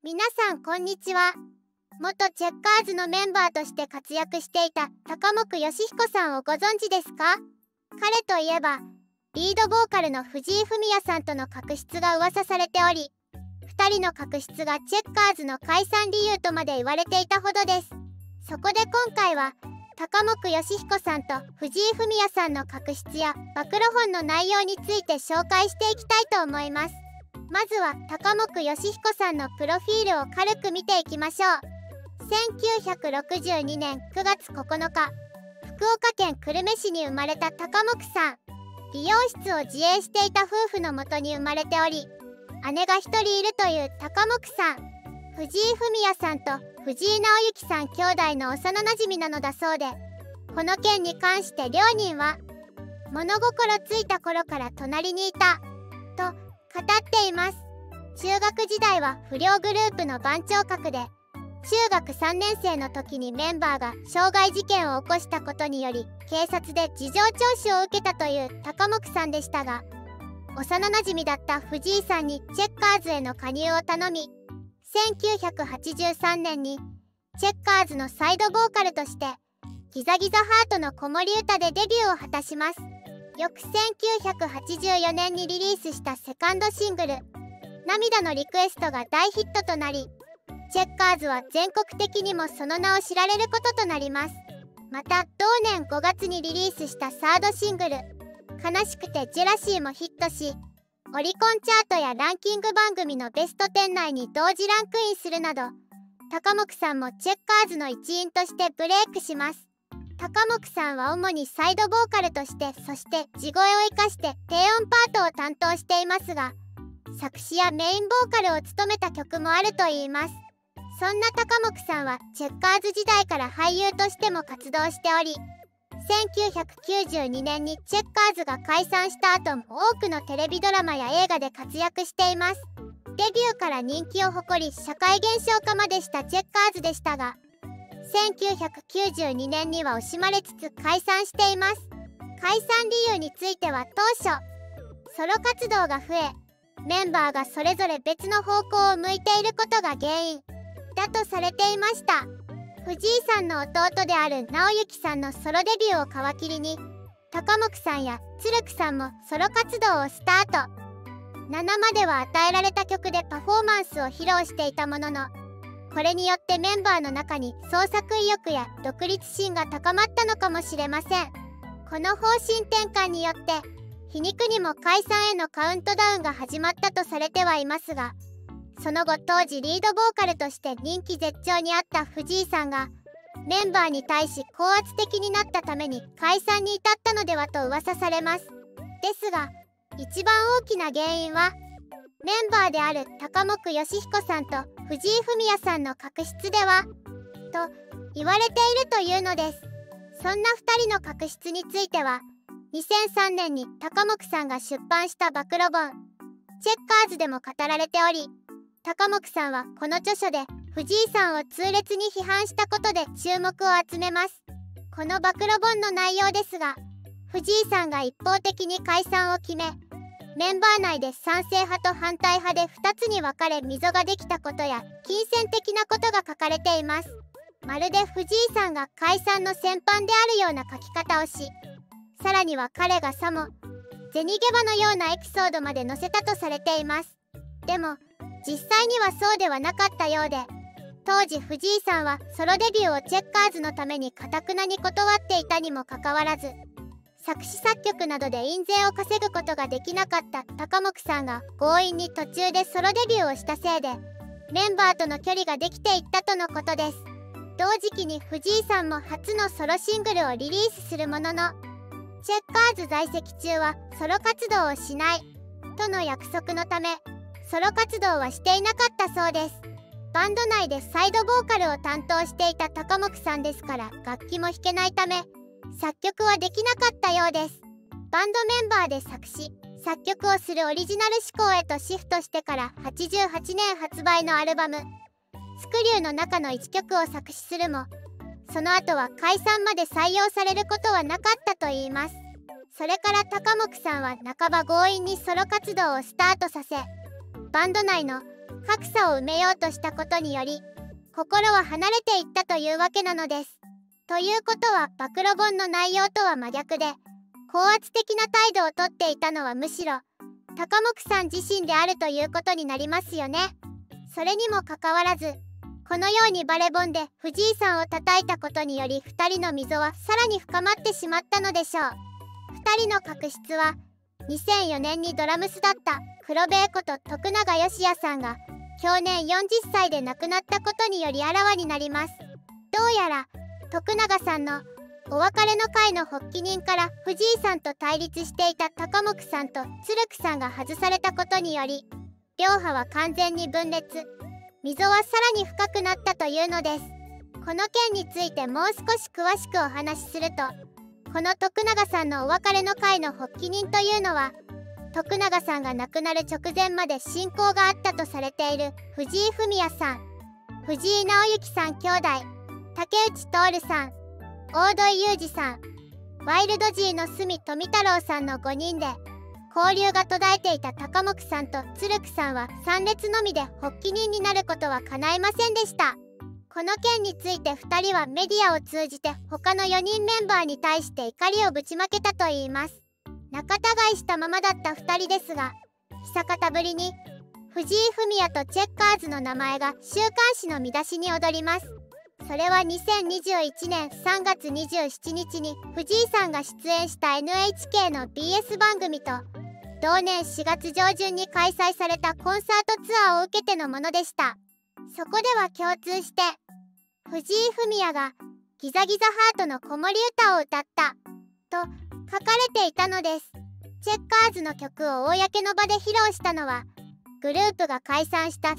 皆さんこんにちは。元チェッカーズのメンバーとして活躍していた高木義彦さんをご存知ですか？彼といえばリードボーカルの藤井フミヤさんとの確執が噂されており、2人の確執がチェッカーズの解散理由とまで言われていたほどです。そこで今回は高木義彦さんと藤井フミヤさんの確執や暴露本の内容について紹介していきたいと思います。まずは高木義彦さんのプロフィールを軽く見ていきましょう。1962年9月9日、福岡県久留米市に生まれた高木さん。理容室を自営していた夫婦のもとに生まれており、姉が1人いるという高木さん。藤井フミヤさんと藤井直之さん兄弟の幼なじみなのだそうで、この件に関して両人は物心ついた頃から隣にいたと語っています。中学時代は不良グループの番長格で、中学3年生の時にメンバーが傷害事件を起こしたことにより警察で事情聴取を受けたという高木さんでしたが、幼なじみだった藤井さんにチェッカーズへの加入を頼み、1983年にチェッカーズのサイドボーカルとしてギザギザハートの子守歌でデビューを果たします。翌1984年にリリースしたセカンドシングル「涙のリクエスト」が大ヒットとなり、チェッカーズは全国的にもその名を知られることとなります。また同年5月にリリースしたサードシングル「悲しくてジェラシー」もヒットし、オリコンチャートやランキング番組のベスト10内に同時ランクインするなど、高木さんもチェッカーズの一員としてブレイクします。高木さんは主にサイドボーカルとして、そして地声を生かして低音パートを担当していますが、作詞やメインボーカルを務めた曲もあるといいます。そんな高木さんはチェッカーズ時代から俳優としても活動しており、1992年にチェッカーズが解散した後も多くのテレビドラマや映画で活躍しています。デビューから人気を誇り社会現象化までしたチェッカーズでしたが、1992年には惜しまれつつ解散しています。解散理由については当初ソロ活動が増え、メンバーがそれぞれ別の方向を向いていることが原因だとされていました。藤井さんの弟である直之さんのソロデビューを皮切りに、高木さんやつるくさんもソロ活動をスタート。7までは与えられた曲でパフォーマンスを披露していたものの、これによってメンバーの中に創作意欲や独立心が高まったのかもしれません。この方針転換によって皮肉にも解散へのカウントダウンが始まったとされてはいますが、その後当時リードボーカルとして人気絶頂にあった藤井さんがメンバーに対し高圧的になったために解散に至ったのではと噂されます。ですが一番大きな原因はメンバーである高木義彦さんと藤井フミヤさんの確執ではと言われているというのです。そんな2人の確執については2003年に高木さんが出版した暴露本「チェッカーズ」でも語られており、高木さんはこの著書で藤井さんを痛烈に批判したことで注目を集めます。この暴露本の内容ですが、藤井さんが一方的に解散を決め、メンバー内で賛成派と反対派で2つに分かれ溝ができたことや金銭的なことが書かれています。まるで藤井さんが解散の先般であるような書き方をし、さらには彼がさも銭ゲバのようなエピソードまで載せたとされています。でも実際にはそうではなかったようで、当時藤井さんはソロデビューをチェッカーズのために頑なに断っていたにもかかわらず、作詞作曲などで印税を稼ぐことができなかった高木さんが強引に途中でソロデビューをしたせいでメンバーとの距離ができていったとのことです。同時期に藤井さんも初のソロシングルをリリースするものの、チェッカーズ在籍中はソロ活動をしないとの約束のためソロ活動はしていなかったそうです。バンド内でサイドボーカルを担当していた高木さんですから楽器も弾けないため作曲はできなかったようです。バンドメンバーで作詞作曲をするオリジナル思考へとシフトしてから88年発売のアルバム「スクリュー」の中の1曲を作詞するも、その後は解散まで採用されることはなかったといいます。それから高木さんは半ば強引にソロ活動をスタートさせ、バンド内の格差を埋めようとしたことにより心は離れていったというわけなのです。ということは暴露本の内容とは真逆で高圧的な態度をとっていたのはむしろ高木さん自身であるということになりますよね。それにもかかわらずこのようにバレ本で藤井さんを叩いたことにより2人の溝はさらに深まってしまったのでしょう。2人の確執は2004年にドラムスだった黒部こと徳永義也さんが去年40歳で亡くなったことによりあらわになります。どうやら徳永さんのお別れの会の発起人から藤井さんと対立していた高木さんと鶴木さんが外されたことにより両派は完全に分裂、溝はさらに深くなったというのです。この件についてもう少し詳しくお話しすると、この徳永さんのお別れの会の発起人というのは徳永さんが亡くなる直前まで親交があったとされている藤井フミヤさん、藤井直之さん兄弟、竹内徹さん、大土井裕二さん、ワイルドジーの角富太郎さんの5人で交流が途絶えていた高木さんと鶴木さんは参列のみで発起人になることは叶いませんでした。この件について2人はメディアを通じて他の4人メンバーに対して怒りをぶちまけたといいます。仲違いしたままだった2人ですが、久方ぶりに藤井フミヤとチェッカーズの名前が週刊誌の見出しに躍ります。それは2021年3月27日に藤井さんが出演した NHK の BS 番組と同年4月上旬に開催されたコンサートツアーを受けてのものでした。そこでは共通して藤井フミヤがギザギザハートの子守歌を歌ったと書かれていたのです。チェッカーズの曲を公の場で披露したのはグループが解散した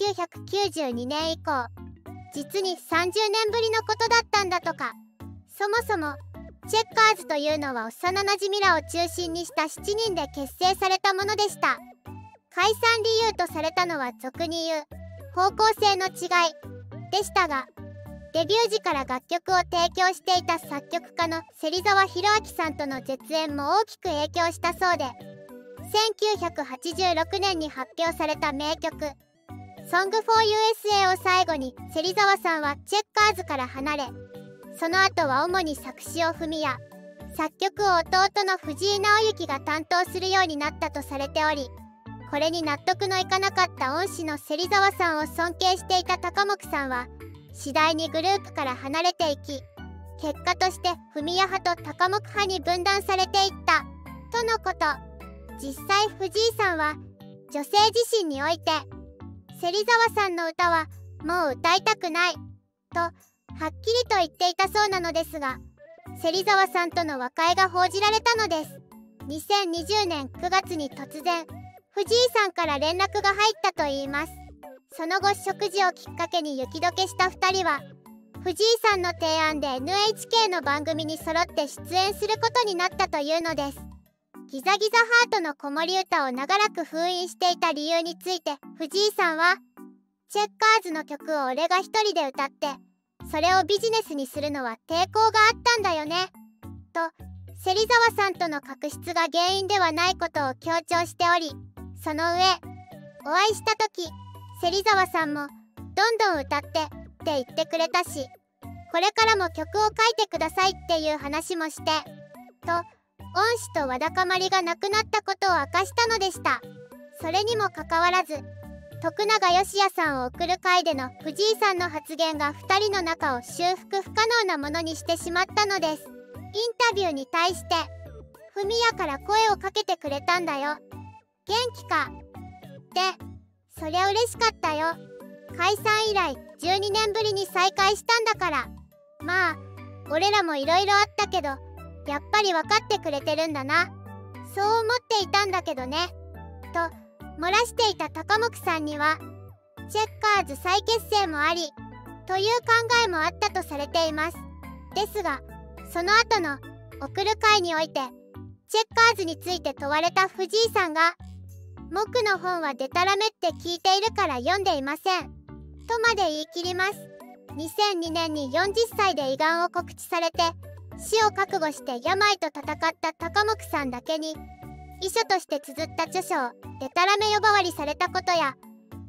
1992年以降実に30年ぶりのことだったんだとか。そもそもチェッカーズというのは幼なじみらを中心にした7人で結成されたものでした。解散理由とされたのは俗に言う方向性の違いでしたが、デビュー時から楽曲を提供していた作曲家の芹沢宏明さんとの絶縁も大きく影響したそうで、1986年に発表された名曲「Song for USA」を最後に芹沢さんはチェッカーズから離れ、その後は主に作詞をフミヤ、作曲を弟の藤井直之が担当するようになったとされており、これに納得のいかなかった恩師の芹沢さんを尊敬していた高木さんは次第にグループから離れていき、結果としてフミヤ派と高木派に分断されていったとのこと。実際藤井さんは女性自身において芹沢さんの歌はもう歌いたくないとはっきりと言っていたそうなのですが、芹沢さんとの和解が報じられたのです。2020年9月に突然藤井さんから連絡が入ったといいます。その後食事をきっかけに雪解けした2人は藤井さんの提案で NHK の番組に揃って出演することになったというのです。ギザギザハートの子守歌を長らく封印していた理由について藤井さんは、チェッカーズの曲を俺が一人で歌ってそれをビジネスにするのは抵抗があったんだよねと芹沢さんとの確執が原因ではないことを強調しており、その上お会いした時芹沢さんもどんどん歌ってって言ってくれたし、これからも曲を書いてくださいっていう話もしてと恩師とわだかまりがなくなったことを明かしたのでした。それにもかかわらず徳永義也さんを送る回での藤井さんの発言が2人の仲を修復不可能なものにしてしまったのです。インタビューに対してフミヤから声をかけてくれたんだよ、元気かってそりゃ嬉しかったよ、解散以来12年ぶりに再会したんだから、まあ俺らもいろいろあったけどやっぱり分かってくれてるんだな、そう思っていたんだけどねと漏らしていた高木さんにはチェッカーズ再結成もありという考えもあったとされています。ですがその後の送る会においてチェッカーズについて問われた藤井さんが、僕の本はデタラメって聞いているから読んでいませんとまで言い切ります。2002年に40歳で胃がんを告知されて死を覚悟して病と戦った高木さんだけに遺書として綴った著書をデタラメ呼ばわりされたことや、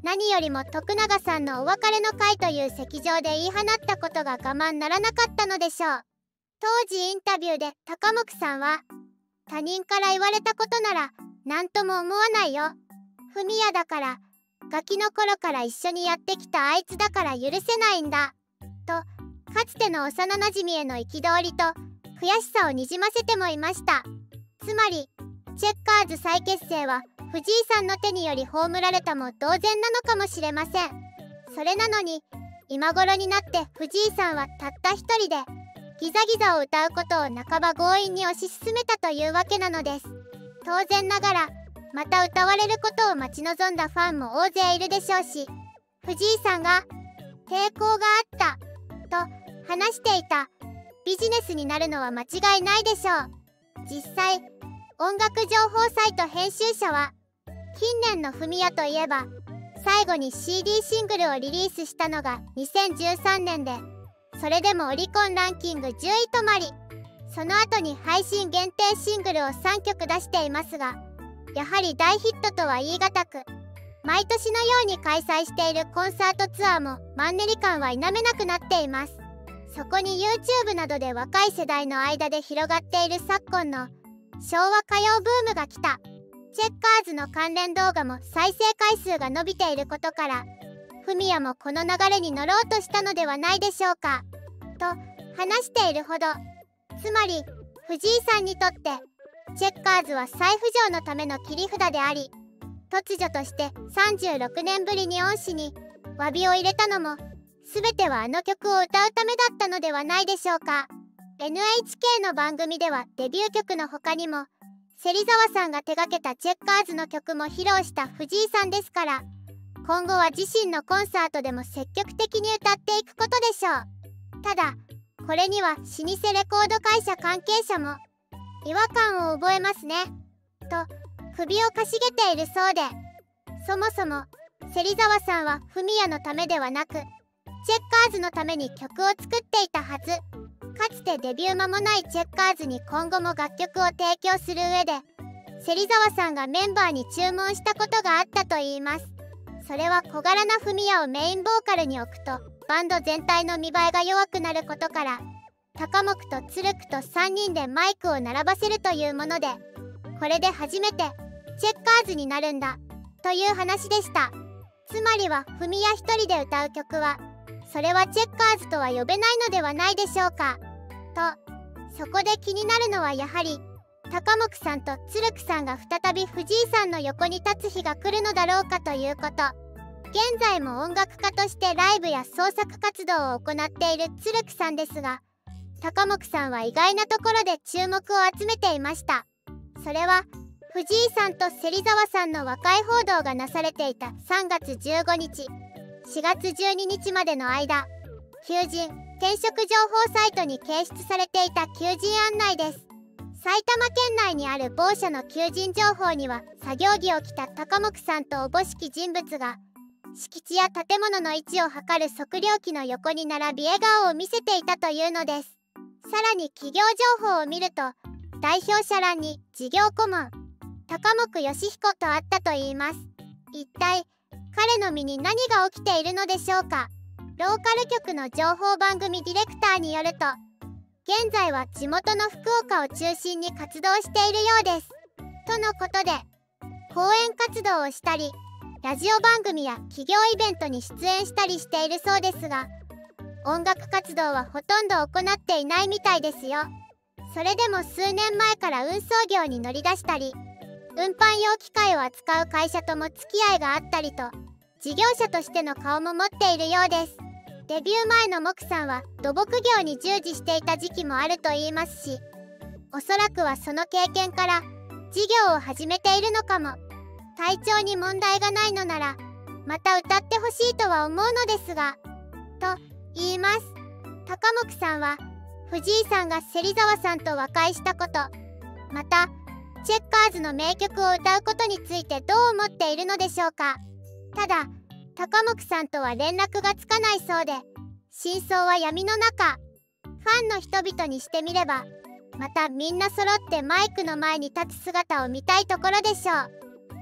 何よりも徳永さんのお別れの会という席上で言い放ったことが我慢ならなかったのでしょう。当時インタビューで高木さんは、他人から言われたことなら何とも思わないよ。フミヤだから、ガキの頃から一緒にやってきたあいつだから許せないんだ。と、かつての幼なじみへの憤りと悔しさをにじませてもいました。つまり、チェッカーズ再結成は藤井さんの手により葬られたも同然なのかもしれません。それなのに、今頃になって藤井さんはたった一人で、ギザギザを歌うことを半ば強引に推し進めたというわけなのです。当然ながら、また歌われることを待ち望んだファンも大勢いるでしょうし、藤井さんが抵抗があったと話していたビジネスになるのは間違いないでしょう。実際、音楽情報サイト編集者は、近年のフミヤといえば、最後に CD シングルをリリースしたのが2013年で、それでもオリコンランキング10位止まり、その後に配信限定シングルを3曲出していますが、やはり大ヒットとは言い難く、毎年のように開催しているコンサートツアーもマンネリ感は否めなくなっています。そこに YouTube などで若い世代の間で広がっている昨今の昭和歌謡ブームが来た。チェッカーズの関連動画も再生回数が伸びていることから、フミヤもこの流れに乗ろうとしたのではないでしょうか。と話しているほど、つまり藤井さんにとってチェッカーズは再浮上のための切り札であり、突如として36年ぶりに恩師に詫びを入れたのも、全てはあの曲を歌うためだったのではないでしょうか。NHK の番組ではデビュー曲の他にも、芹沢さんが手掛けたチェッカーズの曲も披露した藤井さんですから、今後は自身のコンサートでも積極的に歌っていくことでしょう。ただ、これには老舗レコード会社関係者も違和感を覚えますねと首をかしげているそうで、そもそも芹沢さんはフミヤのためではなくチェッカーズのために曲を作っていたはず。かつてデビュー間もないチェッカーズに今後も楽曲を提供する上で、芹沢さんがメンバーに注文したことがあったといいます。それは小柄なフミヤをメインボーカルに置くとバンド全体の見栄えが弱くなることから、高木と鶴久と3人でマイクを並ばせるというもので、これで初めてチェッカーズになるんだという話でした。つまりはフミヤ一人で歌う曲は、それはチェッカーズとは呼べないのではないでしょうか。と、そこで気になるのはやはり高木さんと鶴久さんが再び藤井さんの横に立つ日が来るのだろうかということ。現在も音楽家としてライブや創作活動を行っている鶴久さんですが、高木さんは意外なところで注目を集めていました。それは藤井さんと芹沢さんの和解報道がなされていた3月15日4月12日までの間、求人・転職情報サイトに掲出されていた求人案内です。埼玉県内にある某社の求人情報には、作業着を着た高木さんとおぼしき人物が敷地や建物の位置を測る測量機の横に並び笑顔を見せていたというのです。さらに企業情報を見ると、代表者欄に事業顧問高木義彦とあったといいます。一体彼の身に何が起きているのでしょうか。ローカル局の情報番組ディレクターによると、現在は地元の福岡を中心に活動しているようですとのことで、講演活動をしたりラジオ番組や企業イベントに出演したりしているそうですが、音楽活動はほとんど行っていないみたいですよ。それでも数年前から運送業に乗り出したり、運搬用機械を扱う会社とも付き合いがあったりと、事業者としての顔も持っているようです。デビュー前の木さんは土木業に従事していた時期もあると言いますし、おそらくはその経験から事業を始めているのかも。体調に問題がないのならまた歌ってほしいとは思うのですが、と言います。高木さんは藤井さんが芹沢さんと和解したこと、またチェッカーズの名曲を歌うことについてどう思っているのでしょうか。ただ高木さんとは連絡がつかないそうで、真相は闇の中。ファンの人々にしてみれば、またみんな揃ってマイクの前に立つ姿を見たいところでしょう。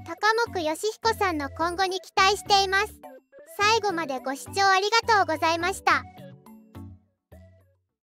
高木義彦さんの今後に期待しています。最後までご視聴ありがとうございました。